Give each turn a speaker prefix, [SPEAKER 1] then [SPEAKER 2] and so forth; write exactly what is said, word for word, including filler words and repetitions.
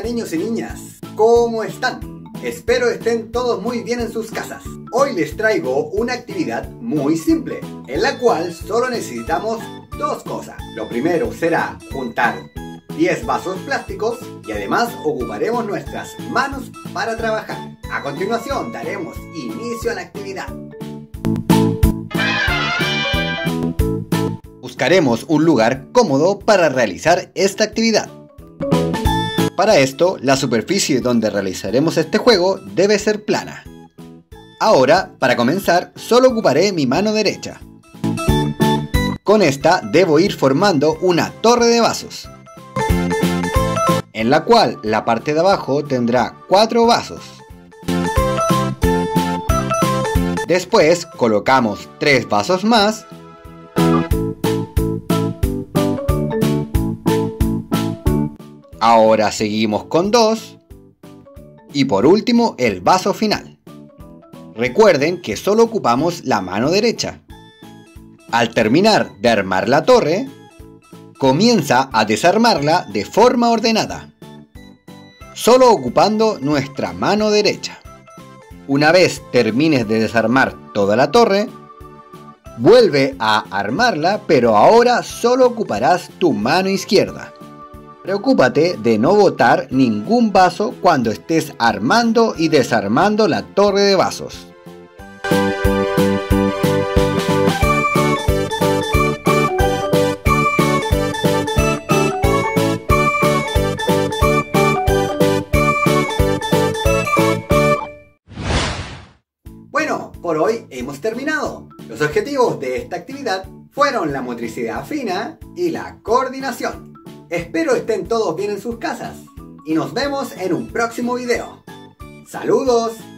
[SPEAKER 1] Hola niños y niñas, ¿cómo están? Espero estén todos muy bien en sus casas. Hoy les traigo una actividad muy simple, en la cual solo necesitamos dos cosas. Lo primero será juntar diez vasos plásticos y además ocuparemos nuestras manos para trabajar. A continuación daremos inicio a la actividad. Buscaremos un lugar cómodo para realizar esta actividad. Para esto, la superficie donde realizaremos este juego debe ser plana. Ahora, para comenzar, solo ocuparé mi mano derecha. Con esta debo ir formando una torre de vasos, en la cual la parte de abajo tendrá cuatro vasos. Después colocamos tres vasos más. Ahora seguimos con dos. Y por último el vaso final. Recuerden que solo ocupamos la mano derecha. Al terminar de armar la torre, comienza a desarmarla de forma ordenada, solo ocupando nuestra mano derecha. Una vez termines de desarmar toda la torre, vuelve a armarla, pero ahora solo ocuparás tu mano izquierda. Preocúpate de no botar ningún vaso cuando estés armando y desarmando la torre de vasos. Bueno, por hoy hemos terminado. Los objetivos de esta actividad fueron la motricidad fina y la coordinación. Espero estén todos bien en sus casas y nos vemos en un próximo video. ¡Saludos!